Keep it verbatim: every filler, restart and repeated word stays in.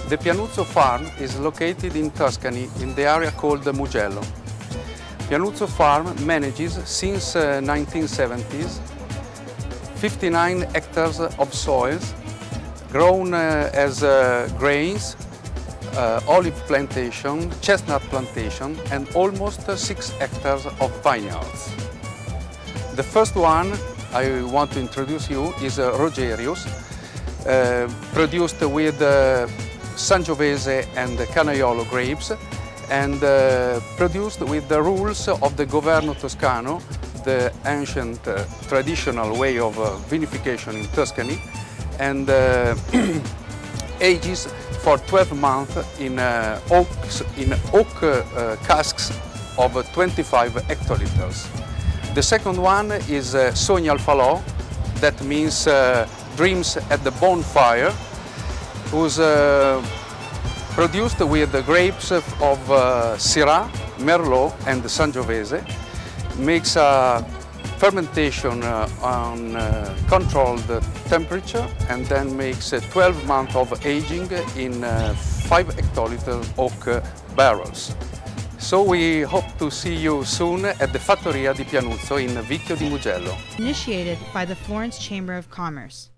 The Pianuzzo farm is located in Tuscany in the area called Mugello. Pianuzzo farm manages since uh, nineteen seventies fifty-nine hectares of soils grown uh, as uh, grains, uh, olive plantation, chestnut plantation and almost uh, six hectares of vineyards. The first one I want to introduce you is uh, Rogerius, uh, produced with uh, Sangiovese and Canaiolo grapes and uh, produced with the rules of the Governo Toscano, the ancient uh, traditional way of uh, vinification in Tuscany, and uh, ages for twelve months in uh, oaks, in oak uh, casks of twenty-five hectoliters. The second one is uh, Sogni al Falò, that means uh, dreams at the bonfire, who's uh, produced with the grapes of uh, Syrah, Merlot and Sangiovese, makes a fermentation uh, on uh, controlled temperature and then makes uh, twelve months of aging in uh, five hectoliter oak uh, barrels. So we hope to see you soon at the Fattoria di Pianuzzo in Vicchio di Mugello. Initiated by the Florence Chamber of Commerce.